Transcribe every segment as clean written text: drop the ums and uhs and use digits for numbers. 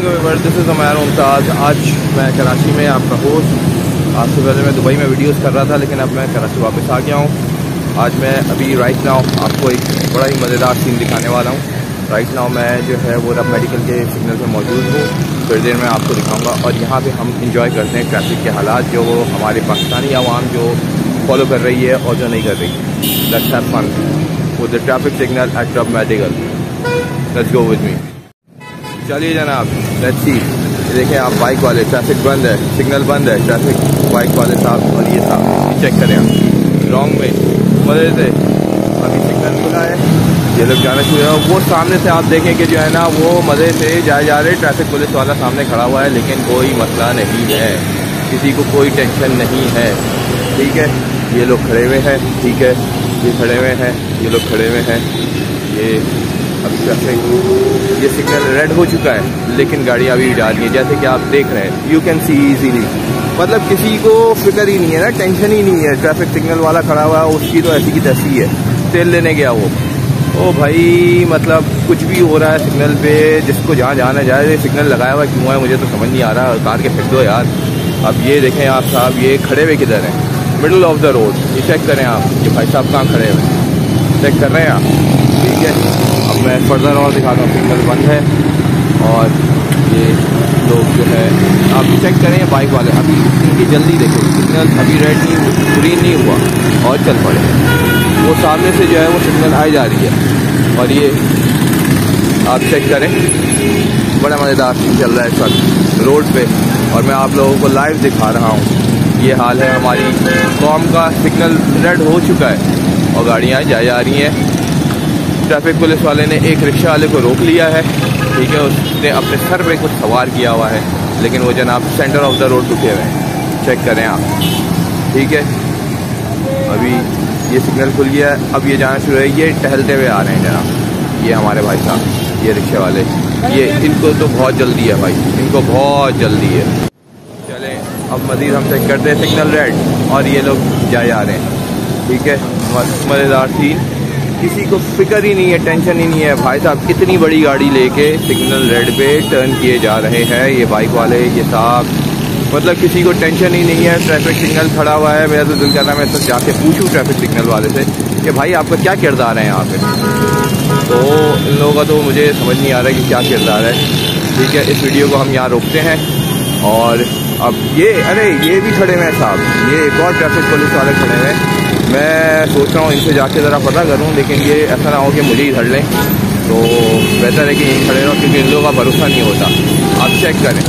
This is Umair Mumtaz. आज मैं कराची में आपका होस्ट। आज से पहले मैं दुबई में वीडियोस कर रहा था, लेकिन अब मैं कराची वापस आ गया हूँ। आज मैं अभी राइट नाउ आपको एक बड़ा ही मज़ेदार सीन दिखाने वाला हूँ। राइट नाउ मैं जो है वो रब मेडिकल के सिग्नल पर मौजूद हूँ। थोड़ी देर में आपको दिखाऊँगा और यहाँ पर हम इंजॉय करते हैं ट्रैफिक के हालात जो हमारे पाकिस्तानी आवाम जो फॉलो कर रही है और जो नहीं कर रही। Let's have fun with the traffic signal at रब medical. Let's go with me. चलिए जनाब, लेट्स सी। देखें आप, बाइक वाले, ट्रैफिक बंद है, सिग्नल बंद है, ट्रैफिक बाइक वाले साहब और ये साहब चेक करें आप रॉन्ग में मजे से। अभी सिग्नल खुला है, ये लोग जाना शुरू है। वो सामने से आप देखें कि जो है ना वो मज़े से जाए जा रहे। ट्रैफिक पुलिस वाला सामने खड़ा हुआ है, लेकिन कोई मसला नहीं है, किसी को कोई टेंशन नहीं है। ठीक है, ये लोग खड़े हुए हैं, ठीक है, ये खड़े हुए हैं, ये लोग खड़े हुए हैं। ये अभी ट्रैफिक, ये सिग्नल रेड हो चुका है, लेकिन गाड़ियाँ अभी जा रही है, जैसे कि आप देख रहे हैं। यू कैन सी इजीली, मतलब किसी को फिक्र ही नहीं है ना, टेंशन ही नहीं है। ट्रैफिक सिग्नल वाला खड़ा हुआ है, उसकी तो ऐसी की तैसी है। तेल लेने गया वो, ओ भाई, मतलब कुछ भी हो रहा है सिग्नल पे, जिसको जहाँ जाना जाए। सिग्नल लगाया हुआ क्यों है मुझे तो समझ नहीं आ रहा। कार के फेंक दो यार। अब ये देखें आप साहब, ये खड़े हुए किधर हैं? Middle of the road. ये चेक करें आप, ये भाई साहब कहाँ खड़े हुए, चेक कर रहे हैं आप? ठीक है, अब मैं फर्दर और दिखाता हूँ। सिग्नल बंद है और ये लोग जो है आप चेक करें, बाइक वाले अभी इनकी जल्दी देखो, सिग्नल अभी रेड नहीं, ग्रीन नहीं हुआ और चल पड़े। वो सामने से जो है वो सिग्नल आई जा रही है और ये आप चेक करें, बड़ा मज़ेदार सीन चल रहा है इस वक्त रोड पे और मैं आप लोगों को लाइव दिखा रहा हूँ। ये हाल है हमारी कौम का। सिग्नल रेड हो चुका है और गाड़ियाँ जा रही हैं। ट्रैफिक पुलिस वाले ने एक रिक्शा वाले को रोक लिया है, ठीक है, उसने अपने सर पे कुछ सवार किया हुआ है, लेकिन वो जनाब सेंटर ऑफ द रोड रुके हुए हैं। चेक करें आप, ठीक है। अभी ये सिग्नल खुल गया है, अब ये जाना शुरू है। ये टहलते हुए आ रहे हैं जनाब, ये हमारे भाई साहब, ये रिक्शे वाले, ये इनको तो बहुत जल्दी है भाई, इनको बहुत जल्दी है। चलें अब मज़ीद हम चेक करते हैं। सिग्नल रेड और ये लोग जा रहे हैं, ठीक है। मज़ेदार सीन, किसी को फिक्र ही नहीं है, टेंशन ही नहीं है। भाई साहब इतनी बड़ी गाड़ी लेके सिग्नल रेड पे टर्न किए जा रहे हैं, ये बाइक वाले, ये साहब, मतलब किसी को टेंशन ही नहीं है। ट्रैफिक सिग्नल खड़ा हुआ है, मेरा तो दिल करना मैं सब जाके पूछूं ट्रैफिक सिग्नल वाले से कि भाई आपका क्या किरदार है यहाँ पे। तो इन लोगों का तो मुझे समझ नहीं आ रहा है कि क्या किरदार है। ठीक है, इस वीडियो को हम यहाँ रोकते हैं और अब ये, अरे ये भी खड़े हुए हैं साहब, ये एक और ट्रैफिक पुलिस वाले खड़े हुए हैं। मैं सोच रहा हूँ इनसे जाके ज़रा पता करूँ, लेकिन ये ऐसा ना हो कि मुझे ही धर लें, तो बेहतर है कि यहीं खड़े रहो, क्योंकि इन लोगों का भरोसा नहीं होता। आप चेक करें,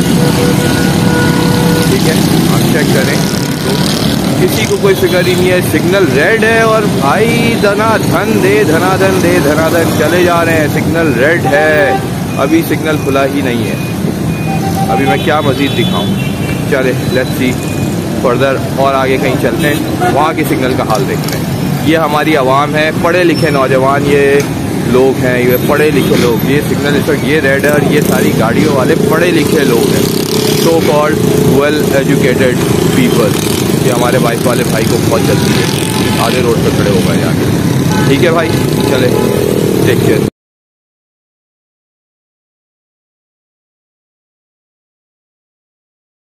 ठीक है, आप चेक करें, तो किसी को कोई फिक्र ही नहीं है। सिग्नल रेड है और भाई धनाधन दे, धनाधन दे, धनाधन चले जा रहे हैं। सिग्नल रेड है, अभी सिग्नल खुला ही नहीं है। अभी मैं क्या मज़ीद दिखाऊँ? चले लेट्स सी फर्दर और आगे कहीं चलते हैं, वहाँ के सिग्नल का हाल देखते हैं। ये हमारी आवाम है, पढ़े लिखे नौजवान, ये लोग हैं, ये पढ़े लिखे लोग। ये सिग्नल इस वक्त ये रेड है और ये सारी गाड़ियों वाले पढ़े लिखे लोग हैं, so called well educated people. ये हमारे बाइक वाले भाई को बहुत जल्दी है, आधे रोड पर खड़े हो गए जाके। ठीक है भाई, चले, टेक केयर।